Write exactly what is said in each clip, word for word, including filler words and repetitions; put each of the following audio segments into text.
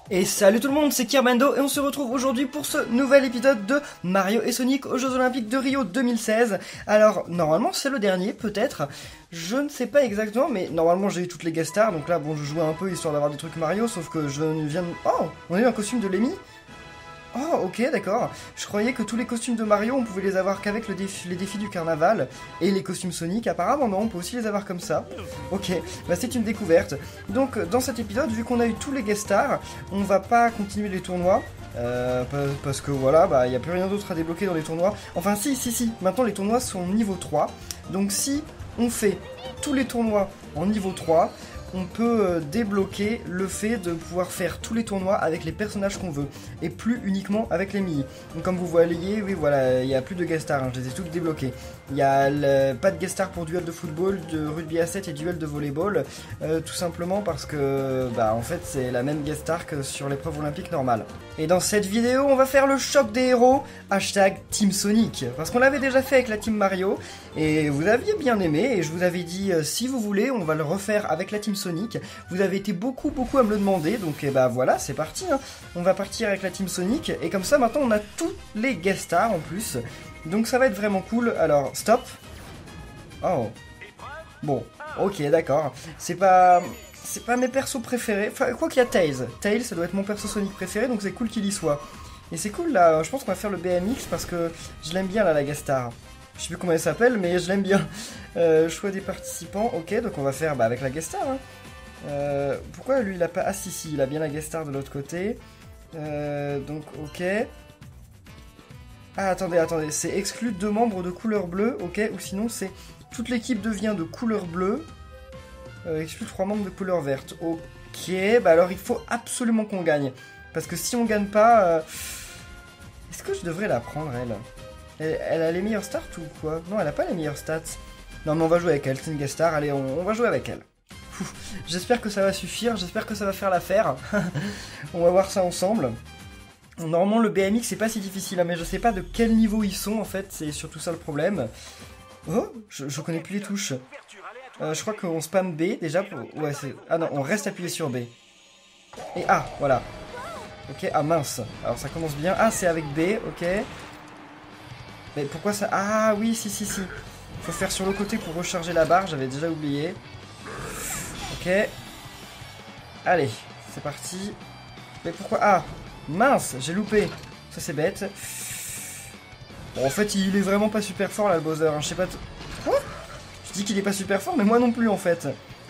Et salut tout le monde, c'est Kirbando et on se retrouve aujourd'hui pour ce nouvel épisode de Mario et Sonic aux Jeux Olympiques de Rio deux mille seize. Alors, normalement c'est le dernier, peut-être, je ne sais pas exactement, mais normalement j'ai eu toutes les guest stars, donc là bon je jouais un peu histoire d'avoir des trucs Mario, sauf que je viens de... Oh, on a eu un costume de Lemmy. Oh, ok, d'accord. Je croyais que tous les costumes de Mario, on pouvait les avoir qu'avec le défi, les défis du carnaval. Et les costumes Sonic, apparemment non, on peut aussi les avoir comme ça. Ok, bah c'est une découverte. Donc, dans cet épisode, vu qu'on a eu tous les guest stars, on va pas continuer les tournois. Euh, parce que voilà, bah il n'y a plus rien d'autre à débloquer dans les tournois. Enfin, si, si, si. Maintenant, les tournois sont niveau trois. Donc, si on fait tous les tournois en niveau trois... on peut euh, débloquer le fait de pouvoir faire tous les tournois avec les personnages qu'on veut, et plus uniquement avec les Mii. Donc comme vous voyez, oui voilà, il n'y a plus de guest stars, hein, je les ai toutes débloqués. Il n'y a le, pas de guest star pour duel de football, de rugby à sept et duel de volleyball, euh, tout simplement parce que, bah en fait c'est la même guest star que sur l'épreuve olympique normale. Et dans cette vidéo, on va faire le choc des héros, hashtag Team Sonic, parce qu'on l'avait déjà fait avec la Team Mario, et vous aviez bien aimé, et je vous avais dit, euh, si vous voulez, on va le refaire avec la Team Sonic. Vous avez été beaucoup beaucoup à me le demander, donc et bah voilà, c'est parti, hein. On va partir avec la Team Sonic, et comme ça maintenant on a tous les guest stars en plus, donc ça va être vraiment cool. Alors, stop. Oh. Bon, ok, d'accord. C'est pas... C'est pas mes persos préférés. Enfin, quoi qu'il y a Tails. Tails, ça doit être mon perso Sonic préféré, donc c'est cool qu'il y soit. Et c'est cool, là, je pense qu'on va faire le B M X, parce que je l'aime bien, là, la guest star. Je sais plus comment elle s'appelle, mais je l'aime bien. Euh, choix des participants, ok, donc on va faire bah, avec la guest star. Hein. Euh, pourquoi lui, il a pas... Ah, si, si, il a bien la guest star de l'autre côté. Euh, donc, ok. Ah, attendez, attendez, c'est exclu deux membres de couleur bleue, ok, ou sinon c'est... Toute l'équipe devient de couleur bleue. Euh, exclut trois membres de couleur verte. Ok, bah alors il faut absolument qu'on gagne. Parce que si on gagne pas... Euh... Est-ce que je devrais la prendre, elle? elle Elle a les meilleures stats ou quoi? Non, elle a pas les meilleures stats. Non, mais on va jouer avec elle, c'est une guest star, allez, on, on va jouer avec elle. J'espère que ça va suffire, j'espère que ça va faire l'affaire. On va voir ça ensemble. Normalement, le B M X, c'est pas si difficile, hein, mais je sais pas de quel niveau ils sont, en fait, c'est surtout ça le problème. Oh, je, je connais plus les touches. Euh, je crois qu'on spam B déjà pour... Ouais, c'est... Ah non, on reste appuyé sur B. Et A, voilà. Ok, ah mince. Alors ça commence bien. Ah, c'est avec B, ok. Mais pourquoi ça... Ah oui, si, si, si. Faut faire sur le côté pour recharger la barre, j'avais déjà oublié. Ok. Allez, c'est parti. Mais pourquoi... Ah, mince, j'ai loupé. Ça c'est bête. Bon, en fait, il est vraiment pas super fort là, le Bowser. Hein. Je sais pas... Quoi? Je dis qu'il est pas super fort, mais moi non plus en fait.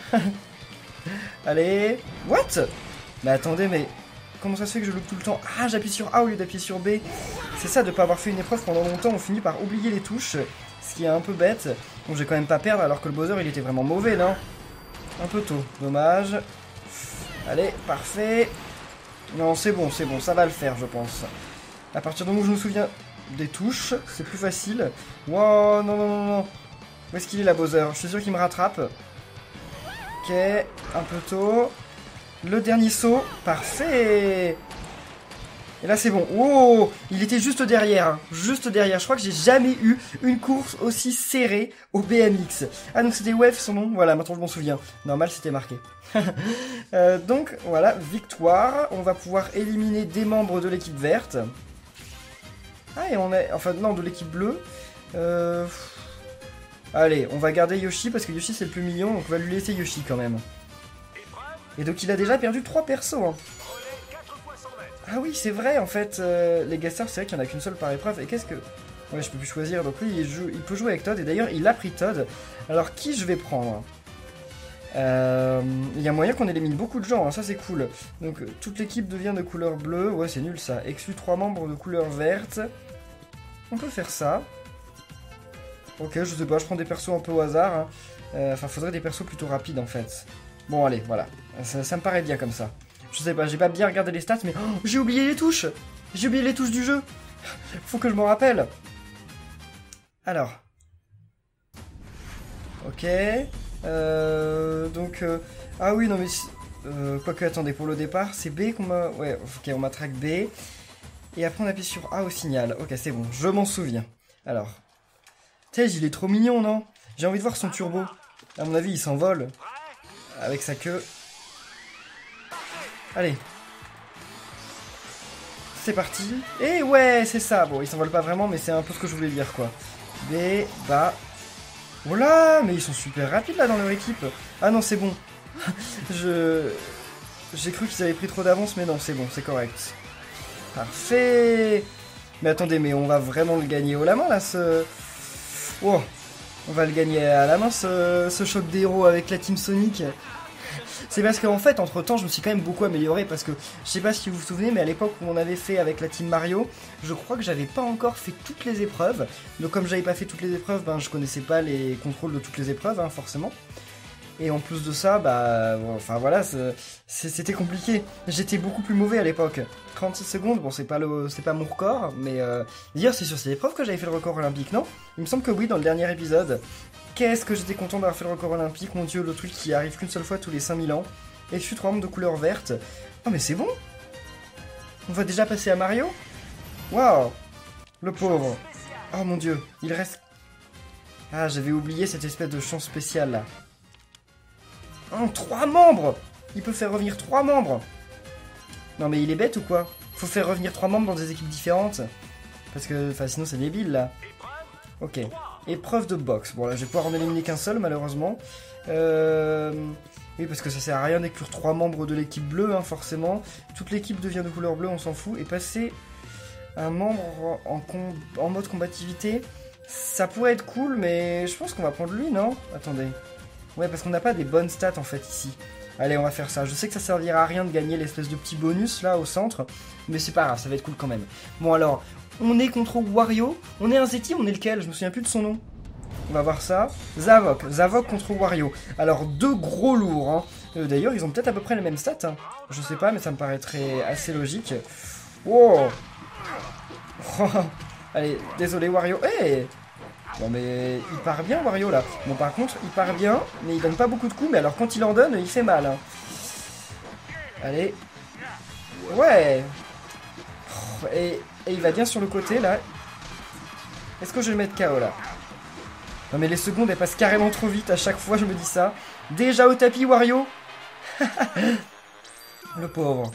Allez. What? Mais attendez, mais comment ça se fait que je loupe tout le temps? Ah, j'appuie sur A au lieu d'appuyer sur B. C'est ça, de pas avoir fait une épreuve pendant longtemps, on finit par oublier les touches. Ce qui est un peu bête. Bon, je vais quand même pas perdre alors que le Bowser il était vraiment mauvais là. Un peu tôt, dommage. Allez, parfait. Non, c'est bon, c'est bon, ça va le faire, je pense. À partir du moment où je me souviens des touches, c'est plus facile. Wow, non, non, non, non. Où est-ce qu'il est, la Bowser? Je suis sûr qu'il me rattrape. Ok, un peu tôt. Le dernier saut, parfait. Et là, c'est bon. Oh, il était juste derrière, hein. Juste derrière. Je crois que j'ai jamais eu une course aussi serrée au B M X. Ah, donc c'était Wef son nom. Voilà, maintenant je m'en souviens. Normal, c'était marqué. euh, donc, voilà, victoire. On va pouvoir éliminer des membres de l'équipe verte. Ah, et on est... Enfin, non, de l'équipe bleue. Euh... Allez, on va garder Yoshi, parce que Yoshi, c'est le plus mignon, donc on va lui laisser Yoshi, quand même. Et donc, il a déjà perdu trois persos, hein. Ah oui, c'est vrai, en fait, euh, les guest stars, c'est vrai qu'il n'y en a qu'une seule par épreuve. Et qu'est-ce que... Ouais, je peux plus choisir, donc lui, il, joue... il peut jouer avec Todd, et d'ailleurs, il a pris Todd. Alors, qui je vais prendre? Euh, il y a moyen qu'on élimine beaucoup de gens, hein, ça c'est cool. Donc toute l'équipe devient de couleur bleue. Ouais, c'est nul ça. Exclut trois membres de couleur verte. On peut faire ça. Ok, je sais pas, je prends des persos un peu au hasard. Hein. Euh, enfin, faudrait des persos plutôt rapides en fait. Bon, allez, voilà. Ça, ça me paraît bien comme ça. Je sais pas, j'ai pas bien regardé les stats, mais oh, j'ai oublié les touches. J'ai oublié les touches du jeu. Faut que je m'en rappelle. Alors. Ok. Euh, donc, euh, ah oui, non mais, euh, quoique, attendez, pour le départ, c'est B qu'on m'a, ouais, ok, on m'a track B, et après on appuie sur A au signal, ok, c'est bon, je m'en souviens. Alors, Tails, il est trop mignon, non? J'ai envie de voir son turbo, à mon avis, il s'envole, avec sa queue. Allez, c'est parti. Et ouais, c'est ça. Bon, ils s'envolent pas vraiment, mais c'est un peu ce que je voulais dire, quoi. B, bas. Oh là, mais ils sont super rapides, là, dans leur équipe. Ah non, c'est bon. je... J'ai cru qu'ils avaient pris trop d'avance, mais non, c'est bon, c'est correct. Parfait. Mais attendez, mais on va vraiment le gagner haut la main, là, ce... Oh, on va le gagner à la main, ce, ce choc des héros avec la Team Sonic. C'est parce qu'en fait, entre temps, je me suis quand même beaucoup amélioré parce que je sais pas si vous vous souvenez, mais à l'époque où on avait fait avec la Team Mario, je crois que j'avais pas encore fait toutes les épreuves. Donc, comme j'avais pas fait toutes les épreuves, ben je connaissais pas les contrôles de toutes les épreuves, hein, forcément. Et en plus de ça, bah, bon, enfin voilà, c'était compliqué. J'étais beaucoup plus mauvais à l'époque. trente-six secondes, bon, c'est pas le, c'est pas mon record, mais euh, d'ailleurs, c'est sur cette épreuve que j'avais fait le record olympique, non? Il me semble que oui, dans le dernier épisode. Qu'est-ce que j'étais content d'avoir fait le record olympique, mon dieu, le truc qui arrive qu'une seule fois tous les cinq mille ans. Et je suis trois membres de couleur verte. Oh, mais c'est bon! On va déjà passer à Mario? Waouh! Le pauvre! Oh mon dieu, il reste... Ah, j'avais oublié cette espèce de chance spéciale là. Oh, trois membres! Il peut faire revenir trois membres! Non mais il est bête ou quoi? Faut faire revenir trois membres dans des équipes différentes? Parce que, enfin sinon c'est débile là. Ok. Épreuve de boxe. Bon là je vais pouvoir en éliminer qu'un seul malheureusement. Euh... Oui parce que ça sert à rien d'inclure trois membres de l'équipe bleue hein, forcément. Toute l'équipe devient de couleur bleue, on s'en fout. Et passer un membre en, com... en mode combativité, ça pourrait être cool mais je pense qu'on va prendre lui, non? Attendez. Ouais, parce qu'on n'a pas des bonnes stats en fait ici. Allez, on va faire ça. Je sais que ça servira à rien de gagner l'espèce de petit bonus là au centre, mais c'est pas grave, ça va être cool quand même. Bon alors, on est contre Wario. On est un Z-Team, on est lequel? Je me souviens plus de son nom. On va voir ça. Zavok. Zavok contre Wario. Alors, deux gros lourds. Hein. Euh, D'ailleurs, ils ont peut-être à peu près les mêmes stats. Hein. Je sais pas, mais ça me paraîtrait assez logique. Wow. Allez, désolé Wario. Hey, bon mais il part bien Wario là. Bon par contre il part bien mais il donne pas beaucoup de coups. Mais alors quand il en donne il fait mal hein. Allez. Ouais. Et, et il va bien sur le côté là. Est-ce que je vais le mettre K O là? Non mais les secondes elles passent carrément trop vite. À chaque fois je me dis ça. Déjà au tapis Wario. Le pauvre.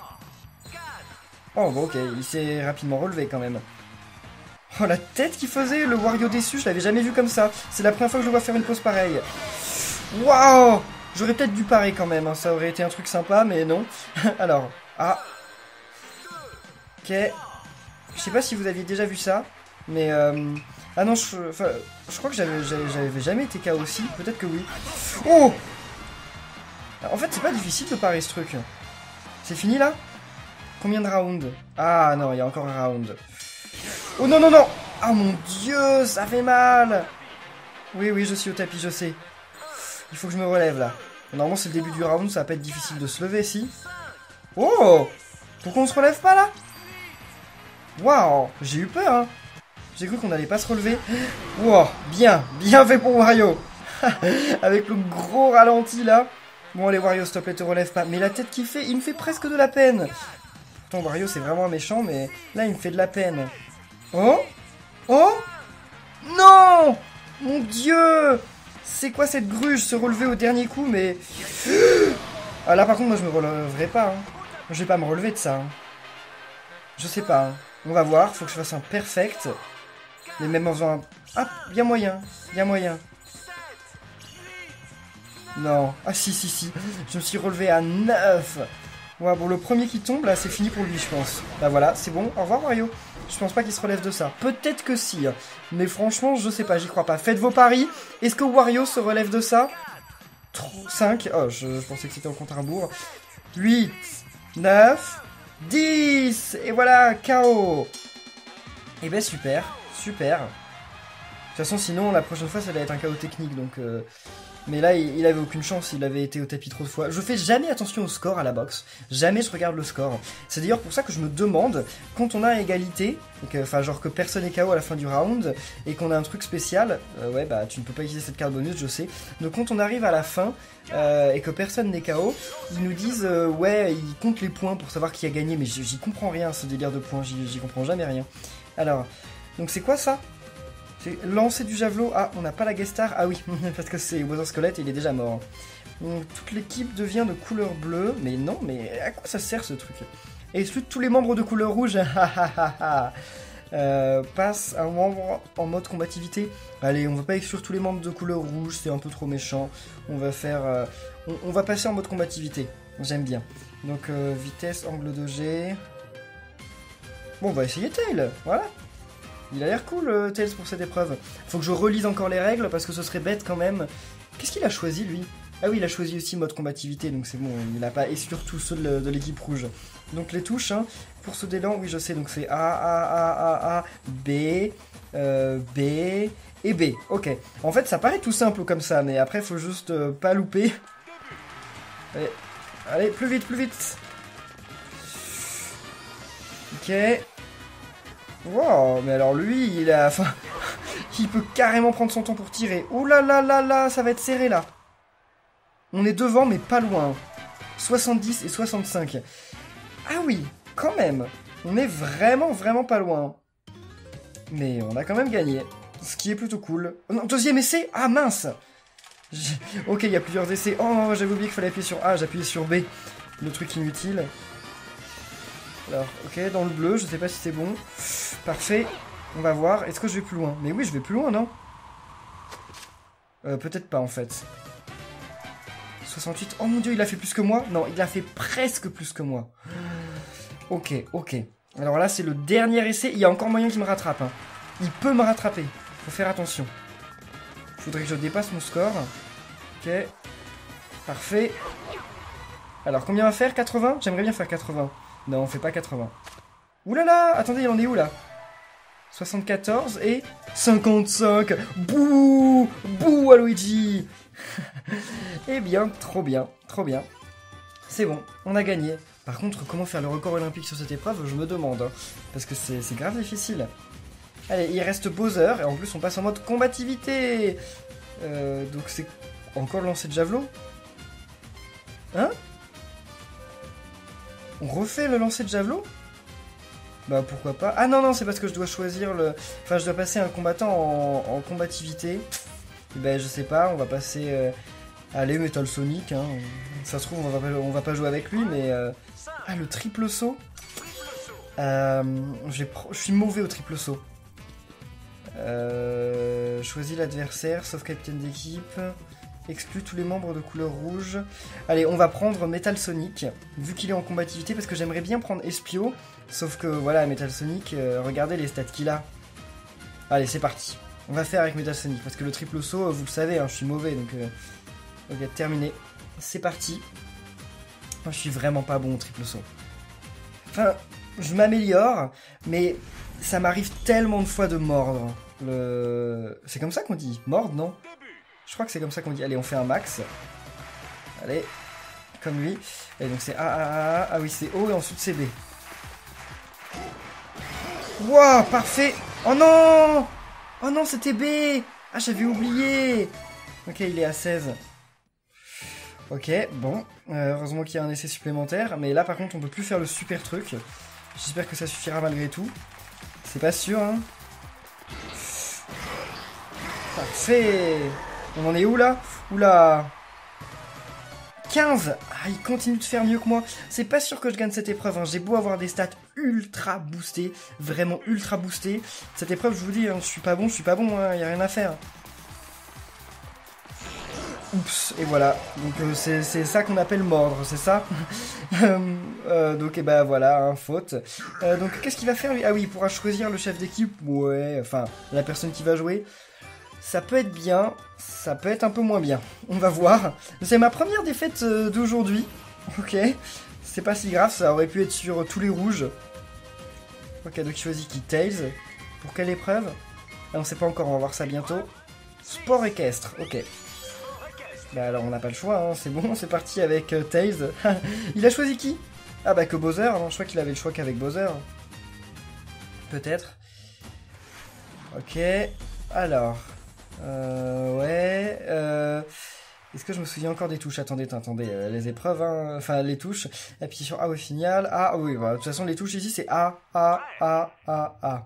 Oh bon ok, il s'est rapidement relevé quand même. Oh la tête qu'il faisait, le Wario déçu, je l'avais jamais vu comme ça. C'est la première fois que je le vois faire une pose pareille. Waouh! J'aurais peut-être dû parer quand même, hein. Ça aurait été un truc sympa, mais non. Alors, ah. Ok. Je sais pas si vous aviez déjà vu ça, mais euh... ah non, je, enfin, je crois que j'avais jamais été K O aussi, peut-être que oui. Oh! En fait, c'est pas difficile de parer ce truc. C'est fini là? Combien de rounds? Ah non, il y a encore un round. Oh non, non, non! Ah mon dieu, ça fait mal! Oui, oui, je suis au tapis, je sais. Il faut que je me relève, là. Normalement, c'est le début du round, ça va pas être difficile de se lever, si. Oh! Pourquoi on se relève pas, là? Waouh! J'ai eu peur, hein. J'ai cru qu'on allait pas se relever. Wow! Bien! Bien fait pour Wario! Avec le gros ralenti, là. Bon, allez, Wario, s'il te plaît, te relève pas. Mais la tête qu'il fait, il me fait presque de la peine. Pourtant, Wario, c'est vraiment un méchant, mais là, il me fait de la peine. Oh? Oh? Non! Mon dieu! C'est quoi cette gruge se relever au dernier coup, mais... Ah là, par contre, moi, je me relèverai pas. Hein. Je vais pas me relever de ça. Hein. Je sais pas. Hein. On va voir. Faut que je fasse un perfect. Mais même en faisant un... Ah, y a moyen. Y a moyen. Non. Ah, si, si, si. Je me suis relevé à neuf. Ouais, bon, le premier qui tombe, là, c'est fini pour lui, je pense. Bah voilà, c'est bon. Au revoir, Wario. Je pense pas qu'il se relève de ça. Peut-être que si. Mais franchement, je sais pas, j'y crois pas. Faites vos paris. Est-ce que Wario se relève de ça? cinq. Oh, je, je pensais que c'était au compte à rebours. huit, neuf, dix. Et voilà, K O. Et ben super, super. De toute façon, sinon, la prochaine fois, ça va être un K O technique, donc... Euh... Mais là, il, il avait aucune chance, il avait été au tapis trop de fois. Je fais jamais attention au score à la boxe. Jamais je regarde le score. C'est d'ailleurs pour ça que je me demande, quand on a égalité, enfin genre que personne est K O à la fin du round, et qu'on a un truc spécial, euh, ouais bah tu ne peux pas utiliser cette carte bonus, je sais. Donc quand on arrive à la fin, euh, et que personne n'est K O, ils nous disent, euh, ouais, ils comptent les points pour savoir qui a gagné, mais j'y comprends rien, ce délire de points, j'y comprends jamais rien. Alors, donc c'est quoi ça ? C'est lancer du javelot. Ah, on n'a pas la guest star. Ah oui, parce que c'est Wither Skelette et il est déjà mort. Donc, toute l'équipe devient de couleur bleue. Mais non, mais à quoi ça sert ce truc? Exclut tous les membres de couleur rouge. euh, passe un membre en mode combativité. Allez, on va pas exclure tous les membres de couleur rouge, c'est un peu trop méchant. On va faire... Euh, on, on va passer en mode combativité. J'aime bien. Donc, euh, vitesse, angle de jet... Bon, on va essayer Tails, voilà. Il a l'air cool, euh, Tails, pour cette épreuve. Faut que je relise encore les règles, parce que ce serait bête quand même. Qu'est-ce qu'il a choisi, lui? Ah oui, il a choisi aussi mode combativité, donc c'est bon, il n'a pas exclure tous ceux de, de l'équipe rouge. Donc les touches, hein, pour ce d'élan, oui, je sais, donc c'est A, A, A, A, A, B, euh, B et B. Ok. En fait, ça paraît tout simple comme ça, mais après, faut juste euh, pas louper. Allez, allez, plus vite, plus vite. Ok. Wow, mais alors lui, il a... Enfin, il peut carrément prendre son temps pour tirer. Ouh là là là là, ça va être serré là. On est devant, mais pas loin. soixante-dix et soixante-cinq. Ah oui, quand même. On est vraiment, vraiment pas loin. Mais on a quand même gagné. Ce qui est plutôt cool. Oh non, deuxième essai. Ah mince. Ok, il y a plusieurs essais. Oh, j'avais oublié qu'il fallait appuyer sur A, j'ai appuyé sur B. Le truc inutile. Alors, ok, dans le bleu, je sais pas si c'est bon. Parfait, on va voir. Est-ce que je vais plus loin? Mais oui, je vais plus loin, non? euh, Peut-être pas, en fait. soixante-huit, oh mon dieu, il a fait plus que moi? Non, il a fait presque plus que moi. Ok, ok. Alors là, c'est le dernier essai. Il y a encore moyen qu'il me rattrape. Hein. Il peut me rattraper. Faut faire attention. Il faudrait que je dépasse mon score. Ok. Parfait. Alors, combien on va faire? quatre-vingts? J'aimerais bien faire quatre-vingts. Non, on fait pas quatre-vingts. Ouh là là, attendez, il en est où là? soixante-quatorze et cinquante-cinq. Bouh, bouh à Luigi. Eh bien, trop bien, trop bien. C'est bon, on a gagné. Par contre, comment faire le record olympique sur cette épreuve, je me demande. Hein, parce que c'est grave difficile. Allez, il reste Bowser, et en plus on passe en mode combativité. Euh, donc c'est encore le lancer de javelot. Hein? On refait le lancer de javelot? Bah pourquoi pas. Ah non non, c'est parce que je dois choisir le... Enfin je dois passer un combattant en, en combativité. Ben je sais pas, on va passer... Euh... Allez, Metal Sonic, hein. Ça se trouve on va pas, on va pas jouer avec lui, mais... Euh... Ah, le triple saut. euh... Je suis mauvais au triple saut. Euh... Choisis l'adversaire, sauf capitaine d'équipe. Exclut tous les membres de couleur rouge. Allez, on va prendre Metal Sonic, vu qu'il est en combativité, parce que j'aimerais bien prendre Espio. Sauf que, voilà, Metal Sonic, euh, regardez les stats qu'il a. Allez, c'est parti. On va faire avec Metal Sonic, parce que le triple saut, vous le savez, hein, je suis mauvais, donc... Euh, ok, terminé. C'est parti. Moi, je suis vraiment pas bon au triple saut. Enfin, je m'améliore, mais ça m'arrive tellement de fois de mordre. Le... C'est comme ça qu'on dit, mordre, non? Je crois que c'est comme ça qu'on dit. Allez, on fait un max. Allez, comme lui. Et donc c'est A, A, A, A. Ah oui, c'est O et ensuite c'est B. Wow, parfait. Oh non! Oh non, c'était B. Ah, j'avais oublié. Ok, il est à seize. Ok, bon. Euh, heureusement qu'il y a un essai supplémentaire. Mais là, par contre, on peut plus faire le super truc. J'espère que ça suffira malgré tout. C'est pas sûr, hein. Parfait. On en est où là? Oula, quinze. Ah, il continue de faire mieux que moi. C'est pas sûr que je gagne cette épreuve. Hein. J'ai beau avoir des stats ultra boostées. Vraiment ultra boostées. Cette épreuve, je vous dis, hein, je suis pas bon, je suis pas bon. Hein, y a rien à faire. Oups, et voilà. Donc euh, c'est ça qu'on appelle mordre, c'est ça. euh, Donc et ben voilà, hein, faute. Euh, donc qu'est-ce qu'il va faire lui? Ah oui, il pourra choisir le chef d'équipe. Ouais, enfin, la personne qui va jouer. Ça peut être bien, ça peut être un peu moins bien. On va voir. C'est ma première défaite euh, d'aujourd'hui. Ok. C'est pas si grave, ça aurait pu être sur tous les rouges. Ok, donc il choisit qui? Tails. Pour quelle épreuve? Ah, on sait pas encore, on va voir ça bientôt. Sport équestre, ok. Bah alors on n'a pas le choix, hein. C'est bon, c'est parti avec euh, Tails. Il a choisi qui? Ah bah que Bowser, non, je crois qu'il avait le choix qu'avec Bowser. Peut-être. Ok, alors... Euh, ouais, euh... Est-ce que je me souviens encore des touches? Attendez, attendez, euh, les épreuves, hein, enfin les touches. Appuyer sur A au final. A, oui, voilà. De toute façon, les touches ici, c'est A, A, A, A, A.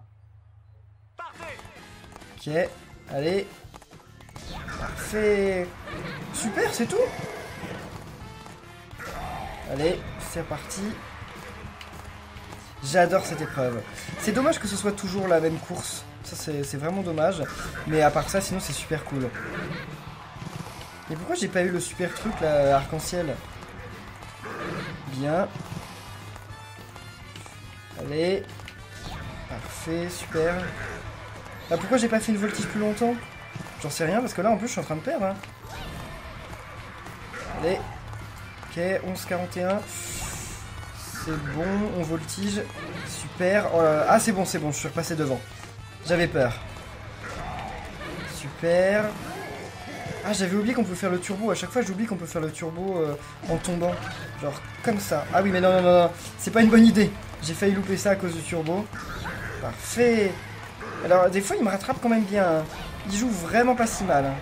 Ok, allez. Parfait. Super, c'est tout. Allez, c'est reparti. J'adore cette épreuve. C'est dommage que ce soit toujours la même course. Ça, c'est vraiment dommage. Mais à part ça, sinon, c'est super cool. Et pourquoi j'ai pas eu le super truc, là, arc-en-ciel? Bien. Allez. Parfait, super. Ah, pourquoi j'ai pas fait une voltige plus longtemps? J'en sais rien, parce que là, en plus, je suis en train de perdre. Hein. Allez. Ok, onze quarante et un. C'est bon, on voltige. Super. Oh là là. Ah, c'est bon, c'est bon, je suis repassé devant. J'avais peur. Super. Ah, j'avais oublié qu'on peut faire le turbo. À chaque fois, j'oublie qu'on peut faire le turbo euh, en tombant. Genre, comme ça. Ah oui, mais non, non, non, non. C'est pas une bonne idée. J'ai failli louper ça à cause du turbo. Parfait. Alors, des fois, il me rattrape quand même bien. Hein. Il joue vraiment pas si mal. Hein.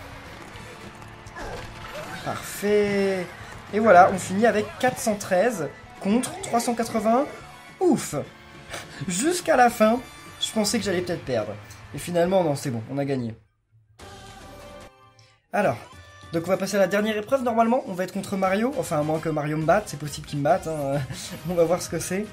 Parfait. Et voilà, on finit avec quatre cent treize contre trois cent quatre-vingts. Ouf. Jusqu'à la fin, je pensais que j'allais peut-être perdre. Et finalement, non, c'est bon, on a gagné. Alors, donc on va passer à la dernière épreuve. Normalement, on va être contre Mario. Enfin, à moins que Mario me batte, c'est possible qu'il me batte. Hein. On va voir ce que c'est.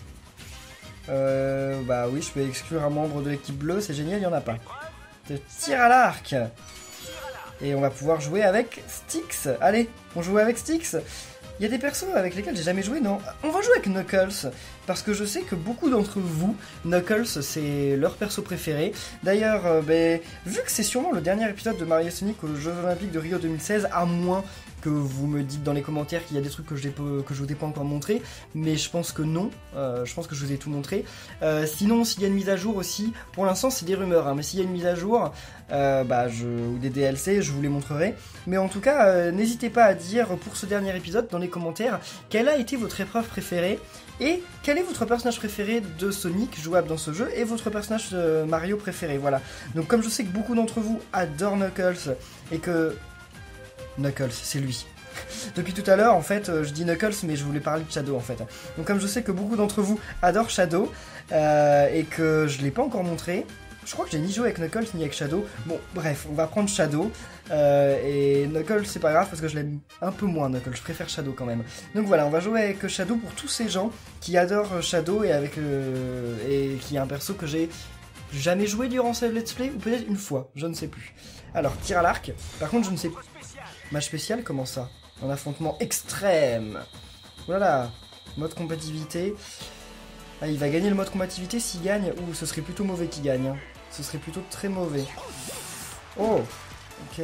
Euh, bah oui, je peux exclure un membre de l'équipe bleue, c'est génial, il n'y en a pas. De tir à l'arc. Et on va pouvoir jouer avec Styx. Allez, on joue avec Styx. Il y a des persos avec lesquels j'ai jamais joué, non? On va jouer avec Knuckles, parce que je sais que beaucoup d'entre vous, Knuckles, c'est leur perso préféré. D'ailleurs, euh, ben, vu que c'est sûrement le dernier épisode de Mario et Sonic aux Jeux Olympiques de Rio deux mille seize, à moins que vous me dites dans les commentaires qu'il y a des trucs que je ne vous ai pas encore montré, mais je pense que non, euh, je pense que je vous ai tout montré. Euh, sinon, s'il y a une mise à jour aussi, pour l'instant c'est des rumeurs, hein, mais s'il y a une mise à jour, euh, bah, je, ou des D L C, je vous les montrerai. Mais en tout cas, euh, n'hésitez pas à dire pour ce dernier épisode dans les commentaires quelle a été votre épreuve préférée et quel est votre personnage préféré de Sonic jouable dans ce jeu et votre personnage de Mario préféré. Voilà. Donc comme je sais que beaucoup d'entre vous adorent Knuckles et que Knuckles, c'est lui. Depuis tout à l'heure, en fait, euh, je dis Knuckles, mais je voulais parler de Shadow, en fait. Donc comme je sais que beaucoup d'entre vous adorent Shadow, euh, et que je ne l'ai pas encore montré, je crois que j'ai ni joué avec Knuckles, ni avec Shadow. Bon, bref, on va prendre Shadow, euh, et Knuckles, c'est pas grave, parce que je l'aime un peu moins, Knuckles, je préfère Shadow quand même. Donc voilà, on va jouer avec Shadow pour tous ces gens qui adorent Shadow, et, avec, euh, et qui est un perso que j'ai jamais joué durant ce let's play, ou peut-être une fois, je ne sais plus. Alors, tir à l'arc, par contre, je ne sais plus. Match spécial, comment ça? Un affrontement extrême. Voilà. Mode combativité. Ah, il va gagner le mode combativité s'il gagne. Ouh, ce serait plutôt mauvais qu'il gagne. Hein. Ce serait plutôt très mauvais. Oh. Ok.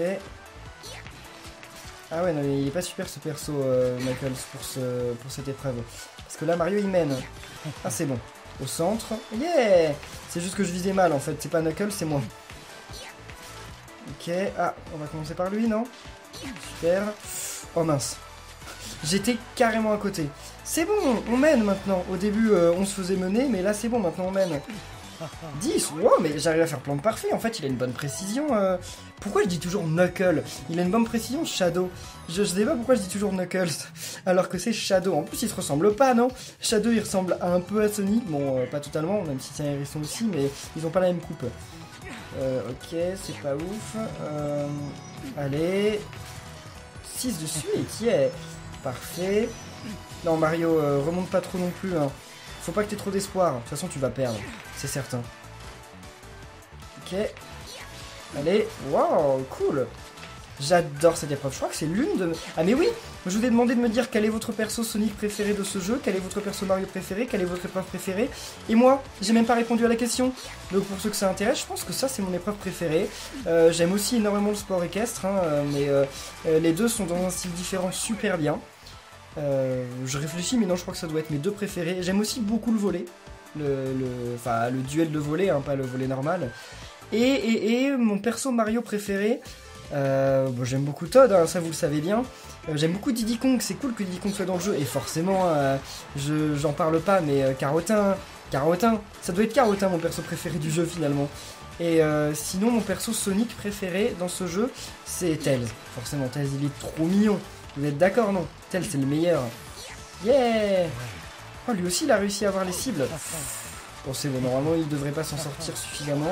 Ah ouais, non, mais il est pas super ce perso, euh, Knuckles, pour, ce, pour cette épreuve. Parce que là, Mario, il mène. Ah, c'est bon. Au centre. Yeah. C'est juste que je visais mal, en fait. C'est pas Knuckles, c'est moi. Ok. Ah, on va commencer par lui, non? Super. Oh mince. J'étais carrément à côté. C'est bon, on mène maintenant. Au début, euh, on se faisait mener, mais là, c'est bon, maintenant on mène. dix. Wow, mais j'arrive à faire plein de parfait. En fait, il a une bonne précision. Euh... Pourquoi je dis toujours Knuckle? Il a une bonne précision, Shadow. Je, je sais pas pourquoi je dis toujours Knuckles, alors que c'est Shadow. En plus, il se ressemble pas, non? Shadow, il ressemble un peu à Sonic. Bon, euh, pas totalement, même si c'est un hérisson aussi, mais ils ont pas la même coupe. Euh, ok, c'est pas ouf. Euh, allez. six de suite, yeah. Parfait. Non, Mario, euh, remonte pas trop non plus. Hein. Faut pas que t'aies trop d'espoir. De toute façon, tu vas perdre. C'est certain. Ok. Allez. Wow, cool. J'adore cette épreuve. Je crois que c'est l'une de... Ah mais oui, je vous ai demandé de me dire quel est votre perso Sonic préféré de ce jeu, quel est votre perso Mario préféré, quelle est votre épreuve préférée. Et moi, j'ai même pas répondu à la question. Donc pour ceux que ça intéresse, je pense que ça c'est mon épreuve préférée. Euh, J'aime aussi énormément le sport équestre, hein, mais euh, les deux sont dans un style différent super bien. Euh, je réfléchis, mais non, je crois que ça doit être mes deux préférés. J'aime aussi beaucoup le volley. Le, le, enfin, le duel de volley, hein, pas le volley normal. Et, et, et mon perso Mario préféré... Euh, bon, j'aime beaucoup Todd, hein, ça vous le savez bien. Euh, j'aime beaucoup Diddy Kong, c'est cool que Diddy Kong soit dans le jeu. Et forcément, euh, je j'en parle pas, mais euh, Carotin, Carotin, ça doit être Carotin mon perso préféré du jeu finalement. Et euh, sinon, mon perso Sonic préféré dans ce jeu, c'est Tails. Forcément, Tails il est trop mignon. Vous êtes d'accord, non? Tails c'est le meilleur. Yeah. Oh, lui aussi il a réussi à avoir les cibles. Bon, c'est bon, normalement il devrait pas s'en sortir suffisamment.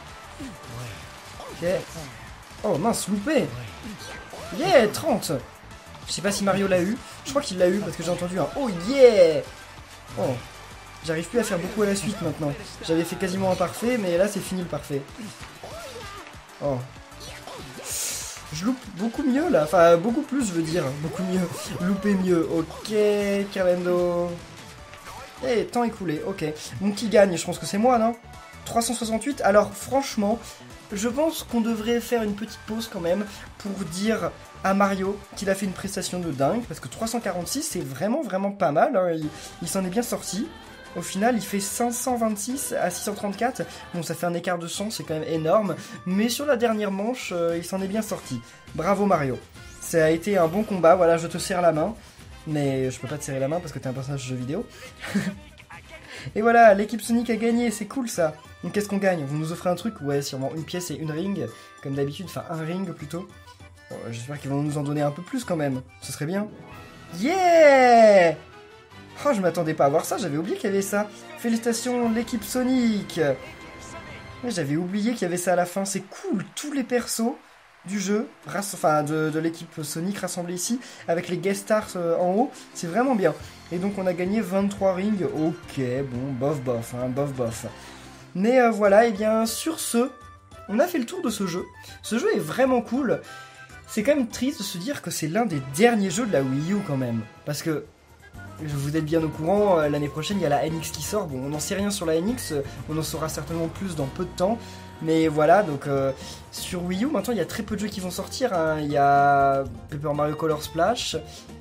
Ok. Oh mince, loupé. Yeah, trente. Je sais pas si Mario l'a eu. Je crois qu'il l'a eu parce que j'ai entendu un oh yeah. Oh. J'arrive plus à faire beaucoup à la suite maintenant. J'avais fait quasiment un parfait, mais là c'est fini le parfait. Oh. Je loupe beaucoup mieux là, enfin beaucoup plus je veux dire, beaucoup mieux, louper mieux, ok, Cavendo. Eh, temps écoulé, ok. Donc qui gagne, je pense que c'est moi, non? trois cent soixante-huit, alors franchement, je pense qu'on devrait faire une petite pause quand même pour dire à Mario qu'il a fait une prestation de dingue, parce que trois cent quarante-six c'est vraiment vraiment pas mal, hein. il, il s'en est bien sorti. Au final, il fait cinq cent vingt-six à six cent trente-quatre. Bon, ça fait un écart de cent, c'est quand même énorme. Mais sur la dernière manche, euh, il s'en est bien sorti. Bravo Mario. Ça a été un bon combat. Voilà, je te serre la main. Mais je peux pas te serrer la main parce que t'es un personnage de jeu vidéo. Et voilà, l'équipe Sonic a gagné. C'est cool ça. Donc qu'est-ce qu'on gagne? Vous nous offrez un truc? Ouais, sûrement une pièce et une ring. Comme d'habitude, enfin un ring plutôt. Bon, j'espère qu'ils vont nous en donner un peu plus quand même. Ce serait bien. Yeah! Oh, je m'attendais pas à voir ça, j'avais oublié qu'il y avait ça. Félicitations l'équipe Sonic. Ouais, j'avais oublié qu'il y avait ça à la fin, c'est cool. Tous les persos du jeu, enfin de, de l'équipe Sonic rassemblés ici, avec les guest stars euh, en haut, c'est vraiment bien. Et donc on a gagné vingt-trois rings, ok, bon, bof bof, hein, bof bof. Mais euh, voilà, et bien sur ce, on a fait le tour de ce jeu. Ce jeu est vraiment cool. C'est quand même triste de se dire que c'est l'un des derniers jeux de la Wii U quand même. Parce que vous êtes bien au courant, l'année prochaine il y a la N X qui sort, bon on n'en sait rien sur la N X, on en saura certainement plus dans peu de temps, mais voilà, donc euh, sur Wii U maintenant il y a très peu de jeux qui vont sortir, hein. Il y a Paper Mario Color Splash,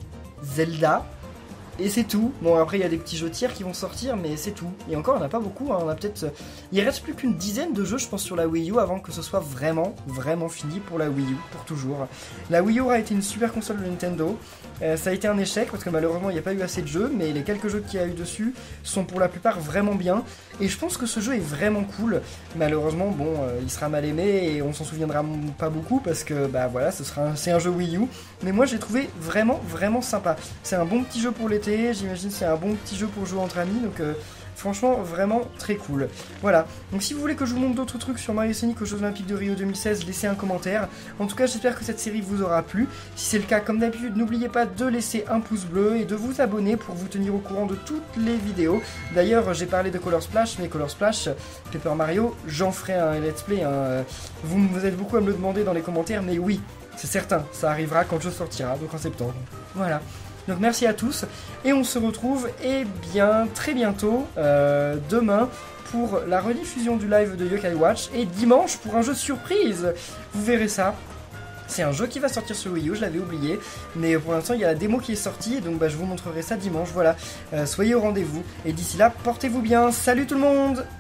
Zelda, et c'est tout. Bon après il y a des petits jeux tiers qui vont sortir, mais c'est tout, et encore il n'y en a pas beaucoup, hein. On a peut-être... Il reste plus qu'une dizaine de jeux je pense sur la Wii U avant que ce soit vraiment, vraiment fini pour la Wii U, pour toujours. La Wii U aura été une super console de Nintendo. Euh, ça a été un échec parce que malheureusement il n'y a pas eu assez de jeux, mais les quelques jeux qu'il y a eu dessus sont pour la plupart vraiment bien, et je pense que ce jeu est vraiment cool. Malheureusement bon euh, il sera mal aimé et on s'en souviendra pas beaucoup parce que bah voilà, ce sera un... c'est un jeu Wii U, mais moi je l'ai trouvé vraiment vraiment sympa. C'est un bon petit jeu pour l'été, j'imagine c'est un bon petit jeu pour jouer entre amis, donc euh, franchement vraiment très cool. Voilà, donc si vous voulez que je vous montre d'autres trucs sur Mario et Sonic aux Jeux Olympiques de Rio deux mille seize, laissez un commentaire. En tout cas j'espère que cette série vous aura plu. Si c'est le cas, comme d'habitude, n'oubliez pas de laisser un pouce bleu et de vous abonner pour vous tenir au courant de toutes les vidéos. D'ailleurs j'ai parlé de Color Splash, mais Color Splash, Paper Mario, j'en ferai un let's play, hein. Vous, vous êtes beaucoup à me le demander dans les commentaires, mais oui, c'est certain, ça arrivera quand le jeu sortira, donc en septembre. Voilà. Donc merci à tous, et on se retrouve eh bien très bientôt, euh, demain, pour la rediffusion du live de Yokai Watch, et dimanche pour un jeu surprise. Vous verrez ça. C'est un jeu qui va sortir sur Wii U, je l'avais oublié, mais pour l'instant il y a la démo qui est sortie, donc bah, je vous montrerai ça dimanche, voilà. Euh, soyez au rendez-vous, et d'ici là, portez-vous bien, salut tout le monde!